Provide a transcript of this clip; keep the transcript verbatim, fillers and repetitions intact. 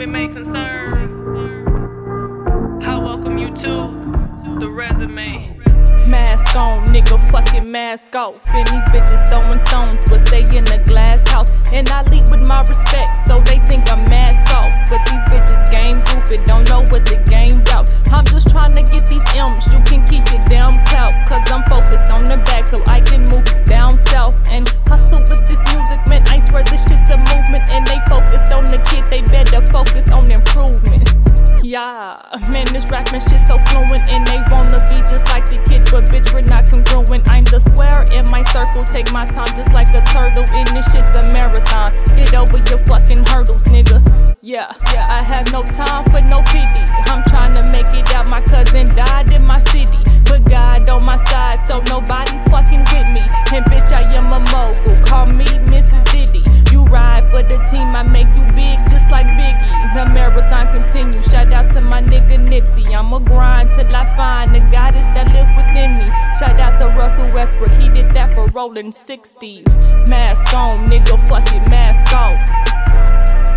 it may concern. I welcome you to the resume. Mask on, nigga, fucking mask off. And these bitches throwing stones, but stay in a glass house. And I lead with my respect, so they think I'm mask off. But these bitches game goofy, don't know what the game bout. I'm just trying to get these M's, you can keep your damn clout. Cause I'm focused on the back, so I can move down south. And hustle with this music, man, I swear this shit's a movement. And they focused on the kid, they better focus on improvement. Yeah, man, this rapping shit so fluent. And they wanna be just like the kid, but bitch, we're not congruent. I'm the square in my circle, take my time just like a turtle. And this shit's a marathon, get over your fucking hurdles, nigga. Yeah, yeah, I have no time for no pity. I'm trying to make it out, my cousin died in my city. But God on my side, so nobody's fucking with me. And bitch, I am a mogul, call me Missus Diddy. You ride for the team, I make you big just like Biggie. The marathon continues, shout out to my nigga Nipsey. I'ma grind till I find the goddess that live within me. Shout out to Russell Westbrook, he did that for rolling sixties. Mask on, nigga, fucking mask off.